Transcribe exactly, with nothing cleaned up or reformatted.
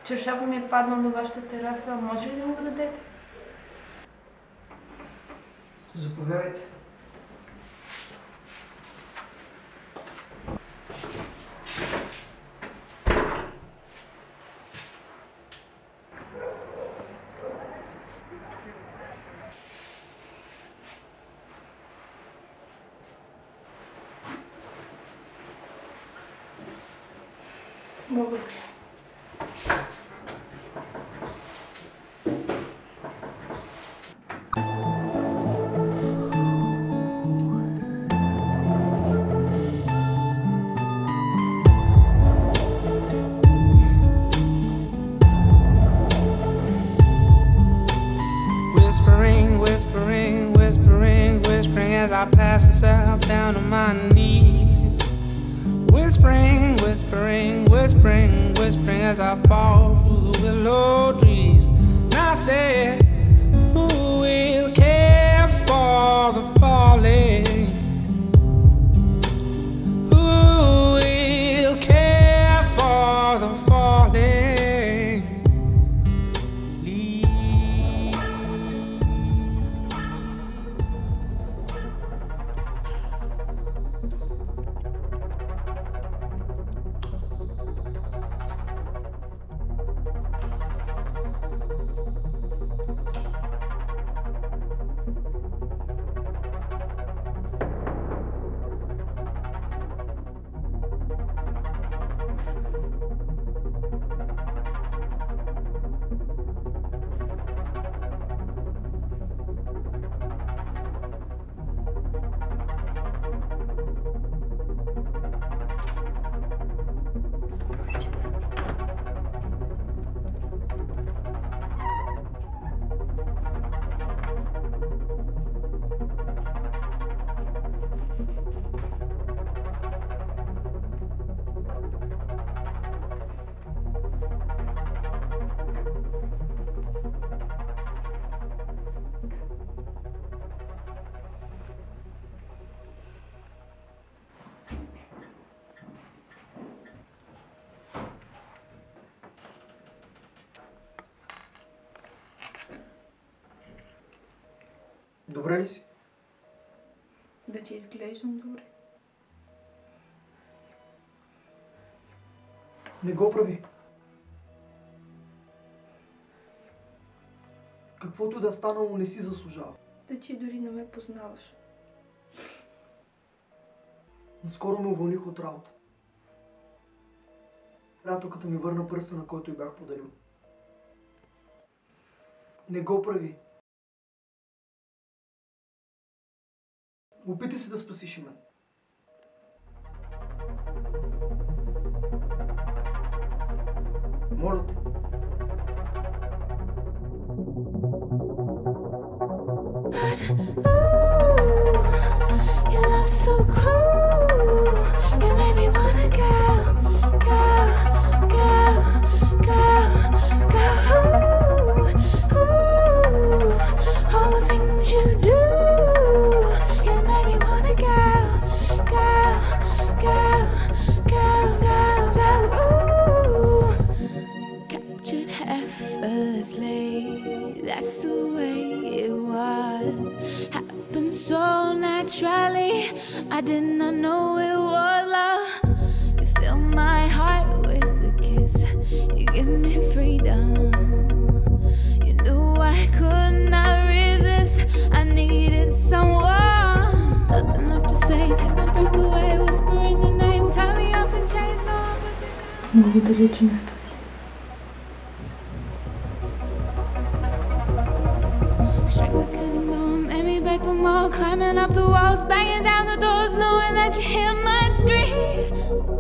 Чершафът ми е паднал на вашата тераса. Може ли да ми го дадете? Заповядайте. Благодаря. Whispering, whispering, whispering, whispering as I pass myself down on my knees. Whispering, whispering, whispering, whispering as I fall through the willow trees. And I said, who will care for the falling? Who will care for the falling? Добре ли си? Да ти изглеждам добре. Не го прави. Каквото да е станало, не си заслужава. Да ти дори не ме познаваш. Наскоро ме уволних от работа. Приятелката ми върна пръста, на който й бях подарил. Не го прави. Опитай се да спасиш и мен. Моля те. That's the way it was. Happened so naturally. I did not know it was love. You fill my heart with a kiss. You give me freedom. You knew I could not resist. I needed someone. Nothing left to say. Take my breath away. Whispering your name. Tie me up in chains. No, I wasn't. Благодаря, че ме спаси. Strength I couldn't go, made me beg for more. Climbing up the walls, banging down the doors, knowing that you hear my scream.